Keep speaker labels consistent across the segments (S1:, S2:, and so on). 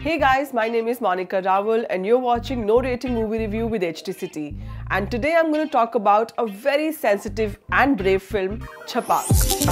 S1: Hey guys, my name is Monica Rawal and you're watching No Rating Movie Review with HT City. And today I'm going to talk about a very sensitive and brave film, Chhapaak.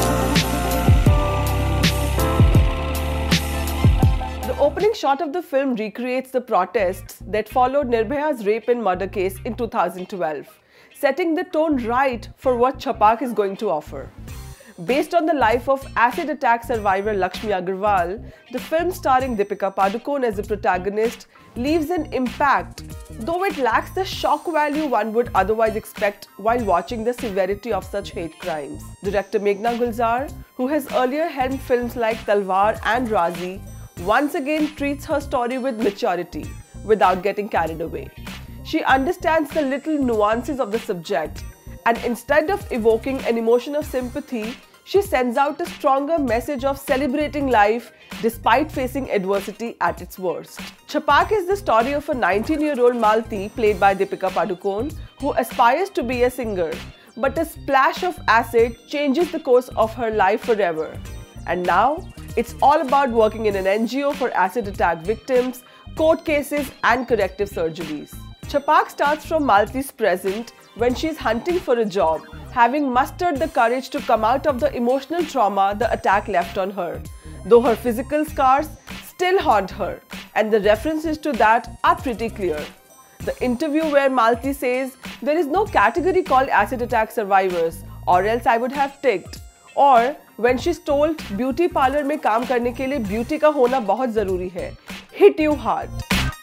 S1: The opening shot of the film recreates the protests that followed Nirbhaya's rape and murder case in 2012, setting the tone right for what Chhapaak is going to offer. Based on the life of acid attack survivor Laxmi Aggarwal, the film starring Deepika Padukone as the protagonist leaves an impact, though it lacks the shock value one would otherwise expect while watching the severity of such hate crimes. Director Meghna Gulzar, who has earlier helmed films like Talwar and Razi, once again treats her story with maturity without getting carried away. She understands the little nuances of the subject, and instead of evoking an emotion of sympathy, she sends out a stronger message of celebrating life despite facing adversity at its worst. Chhapaak is the story of a 19-year-old Malti played by Deepika Padukone who aspires to be a singer, but a splash of acid changes the course of her life forever. And now, it's all about working in an NGO for acid attack victims, court cases and corrective surgeries. Chhapaak starts from Malti's present when she is hunting for a job, having mustered the courage to come out of the emotional trauma the attack left on her, though her physical scars still haunt her, and the references to that are pretty clear. The interview where Malti says, "There is no category called acid attack survivors, or else I would have ticked," or when she's told beauty parlor में काम करने के लिए beauty का होना बहुत ज़रूरी है, hit you hard.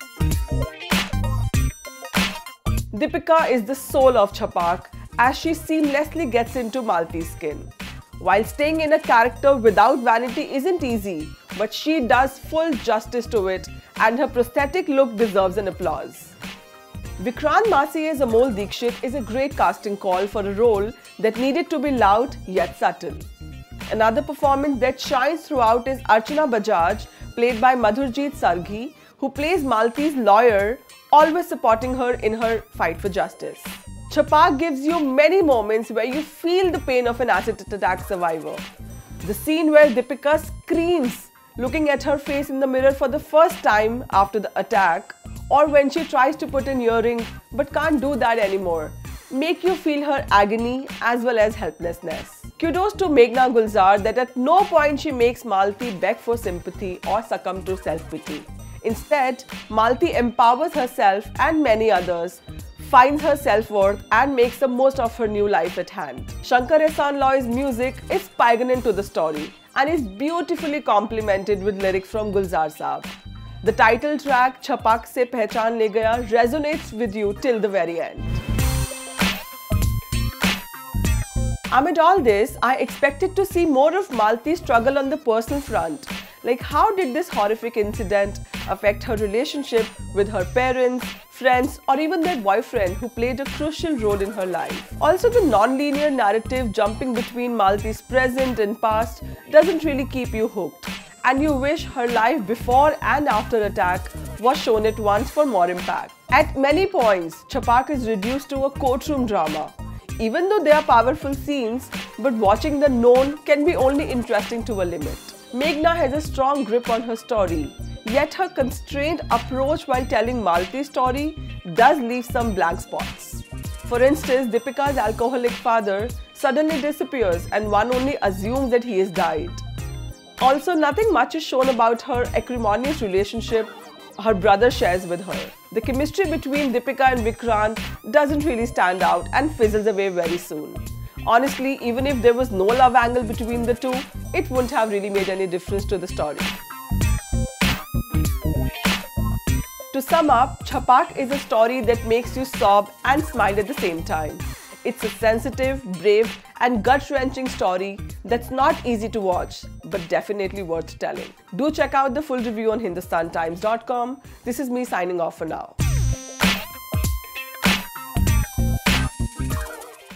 S1: Deepika is the soul of Chhapaak as she seamlessly gets into Malti's skin. While staying in a character without vanity isn't easy, but she does full justice to it and her prosthetic look deserves an applause. Vikrant Massey as Amol Dikshit is a great casting call for a role that needed to be loud yet subtle. Another performance that shines throughout is Archana Bajaj, played by Madhurjeet Sargi, who plays Malti's lawyer, always supporting her in her fight for justice. Chhapaak gives you many moments where you feel the pain of an acid attack survivor. The scene where Deepika screams, looking at her face in the mirror for the first time after the attack, or when she tries to put an earring but can't do that anymore, make you feel her agony as well as helplessness. Kudos to Meghna Gulzar that at no point she makes Malti beg for sympathy or succumb to self-pity. Instead, Malti empowers herself and many others, finds her self-worth and makes the most of her new life at hand. Shankar Ehsaan-Loy's music is poignant to the story and is beautifully complemented with lyrics from Gulzar Saab. The title track Chhapaak Se Pehchan Le Gaya resonates with you till the very end. Amid all this, I expected to see more of Malti's struggle on the personal front. Like, how did this horrific incident affect her relationship with her parents, friends, or even their boyfriend who played a crucial role in her life? Also, the non-linear narrative jumping between Malti's present and past doesn't really keep you hooked, and you wish her life before and after attack was shown at once for more impact. At many points, Chhapaak is reduced to a courtroom drama. Even though they are powerful scenes, but watching the known can be only interesting to a limit. Meghna has a strong grip on her story, yet her constrained approach while telling Malti's story does leave some blank spots. For instance, Deepika's alcoholic father suddenly disappears and one only assumes that he has died. Also, nothing much is shown about her acrimonious relationship her brother shares with her. The chemistry between Deepika and Vikrant doesn't really stand out and fizzles away very soon. Honestly, even if there was no love angle between the two, it wouldn't have really made any difference to the story. To sum up, Chhapaak is a story that makes you sob and smile at the same time. It's a sensitive, brave and gut-wrenching story that's not easy to watch, but definitely worth telling. Do check out the full review on hindustantimes.com. This is me signing off for now.